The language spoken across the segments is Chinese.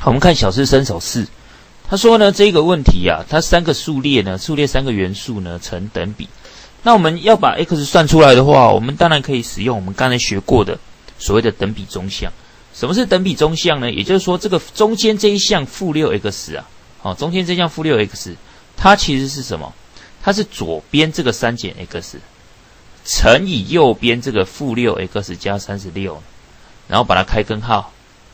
好，我们看小试身手4，他说呢这个问题啊，它3个数列呢，数列3个元素呢成等比。那我们要把 x 算出来的话，我们当然可以使用我们刚才学过的所谓的等比中项。什么是等比中项呢？也就是说，这个中间这一项负 6x 啊，中间这项负 6x， 它其实是什么？它是左边这个3减 x 乘以右边这个负 6x 加36，然后把它开根号，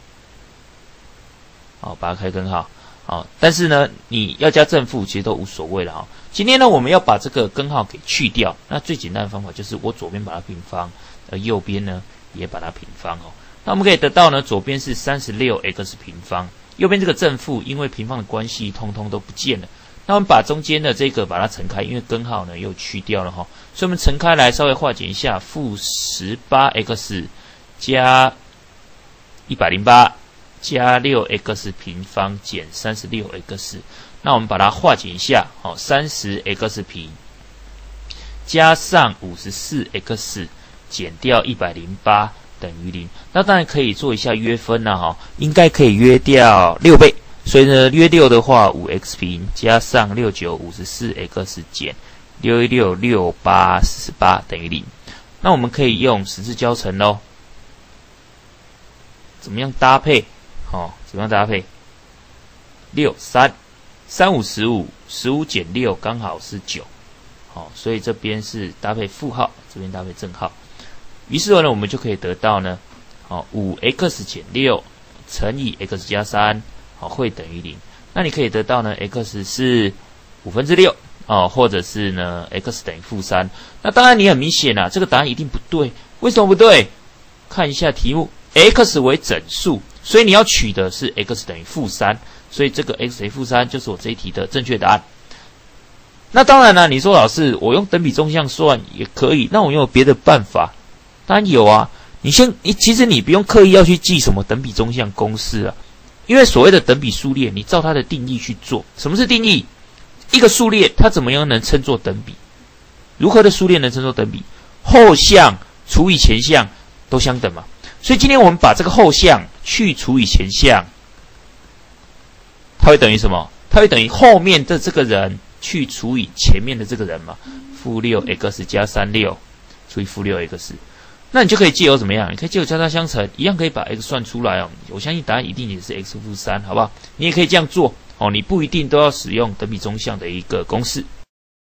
把它开根号。但是呢，你要加正负其实都无所谓了。今天呢，我们要把这个根号给去掉，那最简单的方法就是我左边把它平方，而右边呢也把它平方。那我们可以得到呢，左边是 36x 平方，右边这个正负因为平方的关系通通都不见了。那我们把中间的这个把它乘开，因为根号呢又去掉了所以我们乘开来稍微化简一下，负 18x 加108加 6x 平方减 36x， 那我们把它化简一下，30x 平加上 54x 减掉108等于0。那当然可以做一下约分啦，应该可以约掉6倍，所以呢约6的话 5x 平加上69 54x 减616 68 48等于0。那我们可以用十字交乘咯。怎么样搭配？怎么样搭配？6 3 3 5 15减6刚好是9，所以这边是搭配负号，这边搭配正号。于是呢，我们就可以得到呢，5x 减6乘以 x 加3，会等于0。那你可以得到呢 x 是6/5，或者是呢 x 等于负3。那当然你很明显这个答案一定不对。为什么不对？看一下题目 ，x 为整数，所以你要取的是 x 等于负3，所以这个 x 等于负3就是我这一题的正确答案。那当然了，你说老师，我用等比中项算也可以，那我有别的办法？当然有啊。其实你不用刻意要去记什么等比中项公式啊，因为所谓的等比数列，你照它的定义去做。什么是定义？一个数列它怎么样能称作等比？如何的数列能称作等比？后项除以前项都相等嘛。所以今天我们把这个后项去除以前项，它会等于什么？它会等于后面的这个人去除以前面的这个人嘛，负 6x 加36除以负 6x。那你就可以借由怎么样？你可以借由交叉相乘，一样可以把 x 算出来我相信答案一定也是 x 负3，好不好？你也可以这样做你不一定都要使用等比中项的一个公式。